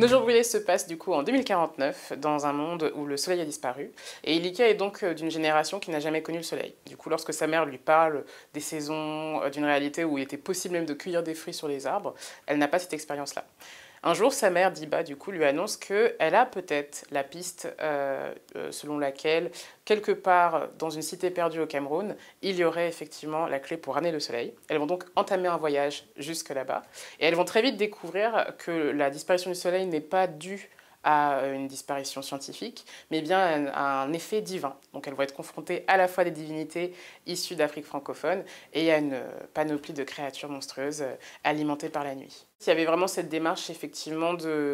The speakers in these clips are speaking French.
Nos jours brûlés se passent du coup en 2049 dans un monde où le soleil a disparu et Ilika est donc d'une génération qui n'a jamais connu le soleil. Du coup, lorsque sa mère lui parle des saisons, d'une réalité où il était possible même de cueillir des fruits sur les arbres, elle n'a pas cette expérience-là. Un jour, sa mère, Diba, du coup, lui annonce qu'elle a peut-être la piste selon laquelle, quelque part dans une cité perdue au Cameroun, il y aurait effectivement la clé pour ramener le soleil. Elles vont donc entamer un voyage jusque là-bas. Et elles vont très vite découvrir que la disparition du soleil n'est pas due à une disparition scientifique, mais bien à un effet divin. Donc elles vont être confrontées à la fois des divinités issues d'Afrique francophone et à une panoplie de créatures monstrueuses alimentées par la nuit. Il y avait vraiment cette démarche effectivement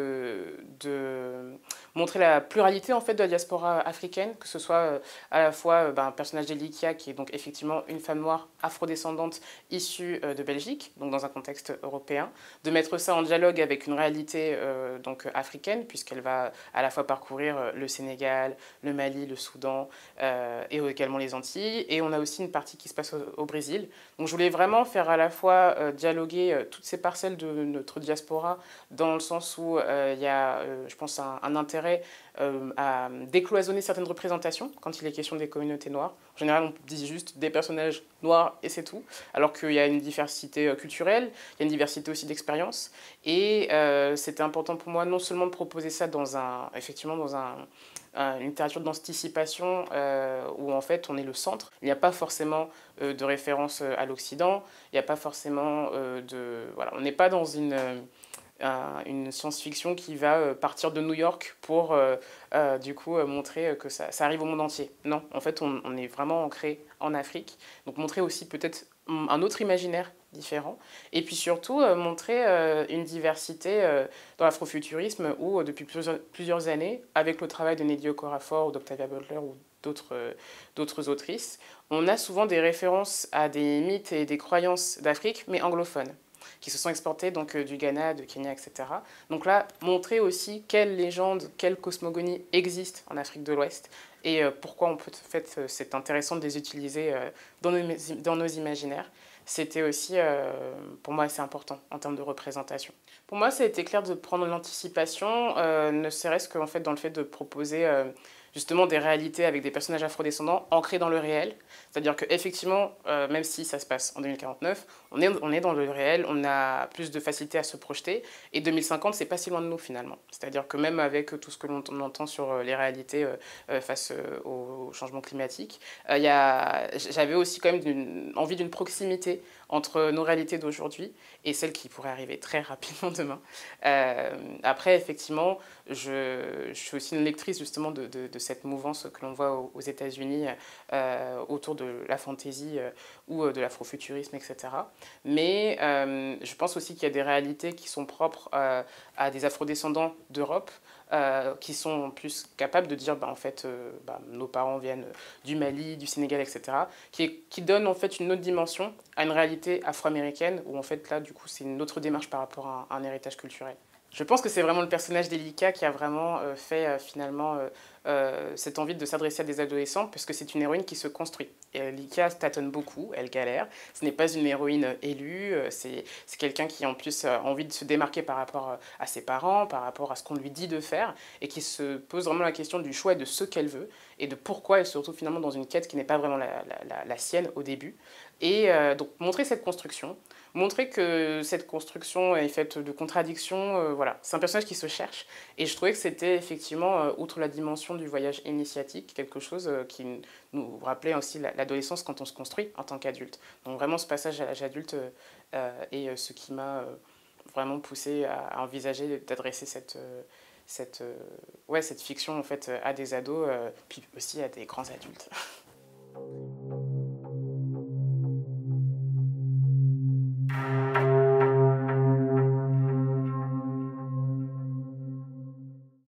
de montrer la pluralité en fait de la diaspora africaine, que ce soit à la fois un personnage d'Elikia qui est donc effectivement une femme noire afrodescendante issue de Belgique, donc dans un contexte européen, de mettre ça en dialogue avec une réalité donc africaine puisqu'elle va à la fois parcourir le Sénégal, le Mali, le Soudan et également les Antilles, et on a aussi une partie qui se passe au Brésil. Donc je voulais vraiment faire à la fois dialoguer toutes ces parcelles de notre diaspora, dans le sens où il y a, je pense, un intérêt à décloisonner certaines représentations quand il est question des communautés noires. En général, on dit juste des personnages noirs et c'est tout, alors qu'il y a une diversité culturelle, il y a une diversité aussi d'expériences, et c'était important pour moi non seulement de proposer ça effectivement dans une littérature d'anticipation où en fait on est le centre. Il n'y a pas forcément de référence à l'Occident, il n'y a pas forcément Voilà, on n'est pas dans une science-fiction qui va partir de New York pour du coup montrer que ça arrive au monde entier. Non, en fait on est vraiment ancré en Afrique, donc montrer aussi peut-être un autre imaginaire différent, et puis surtout montrer une diversité dans l'afrofuturisme où depuis plusieurs années, avec le travail de Nnedi Okorafor ou d'Octavia Butler ou d'autres autrices, on a souvent des références à des mythes et des croyances d'Afrique, mais anglophones, qui se sont exportés donc du Ghana, de Kenya, etc. Donc là, montrer aussi quelles légendes, quelles cosmogonies existent en Afrique de l'Ouest et pourquoi en fait, c'est intéressant de les utiliser dans nos imaginaires. C'était aussi, pour moi, assez important en termes de représentation. Pour moi, ça a été clair de prendre l'anticipation, ne serait-ce qu'en fait, dans le fait de proposer justement des réalités avec des personnages afrodescendants ancrés dans le réel. C'est-à-dire qu'effectivement, même si ça se passe en 2049, on est dans le réel, on a plus de facilité à se projeter, et 2050, c'est pas si loin de nous finalement. C'est-à-dire que même avec tout ce que l'on entend sur les réalités face au changement climatique, j'avais aussi quand même envie d'une proximité entre nos réalités d'aujourd'hui et celles qui pourraient arriver très rapidement demain. Après, effectivement, je suis aussi une lectrice justement de cette mouvance que l'on voit aux États-Unis autour de la fantasy ou de l'afrofuturisme, etc. Mais je pense aussi qu'il y a des réalités qui sont propres à des afrodescendants d'Europe, qui sont plus capables de dire en fait nos parents viennent du Mali, du Sénégal, etc. qui donnent en fait une autre dimension à une réalité afro-américaine où en fait là du coup c'est une autre démarche par rapport à un héritage culturel. Je pense que c'est vraiment le personnage d'Elika qui a vraiment fait finalement cette envie de s'adresser à des adolescents, parce que c'est une héroïne qui se construit. Elika tâtonne beaucoup, elle galère. Ce n'est pas une héroïne élue, c'est quelqu'un qui en plus a envie de se démarquer par rapport à ses parents, par rapport à ce qu'on lui dit de faire, et qui se pose vraiment la question du choix et de ce qu'elle veut, et de pourquoi elle se retrouve finalement dans une quête qui n'est pas vraiment la sienne au début. Et donc montrer cette construction, montrer que cette construction est faite de contradictions, voilà. C'est un personnage qui se cherche, et je trouvais que c'était effectivement, outre la dimension du voyage initiatique, quelque chose qui nous rappelait aussi l'adolescence quand on se construit en tant qu'adulte. Donc vraiment ce passage à l'âge adulte est ce qui m'a vraiment poussé à envisager d'adresser cette fiction en fait, à des ados, puis aussi à des grands adultes.